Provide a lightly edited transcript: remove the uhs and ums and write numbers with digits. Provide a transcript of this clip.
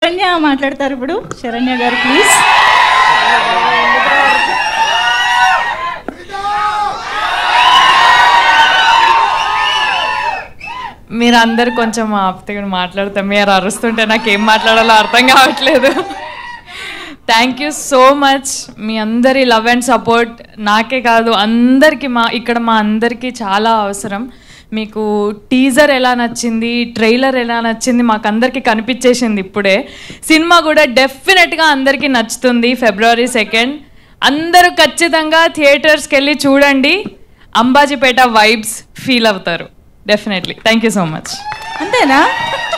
శరణ్య మాట్లాడతారు ఇప్పుడు. శరణ్య గారు ప్లీజ్. మీరు అందరు కొంచెం ఆపితే మాట్లాడతాం. మీరు అరుస్తుంటే నాకేం మాట్లాడాలో అర్థం కావట్లేదు. Thank you so much. మీ అందరి లవ్ అండ్ సపోర్ట్ నాకే కాదు అందరికీ, ఇక్కడ మా అందరికీ చాలా అవసరం. మీకు టీజర్ ఎలా నచ్చింది, ట్రైలర్ ఎలా నచ్చింది మాకు అందరికీ కనిపించేసింది ఇప్పుడే. సినిమా కూడా డెఫినెట్గా అందరికీ నచ్చుతుంది. February 2 అందరూ ఖచ్చితంగా థియేటర్స్కి వెళ్ళి చూడండి. అంబాజీపేట వైబ్స్ ఫీల్ అవుతారు definitely. Thank you so much. అంతేనా?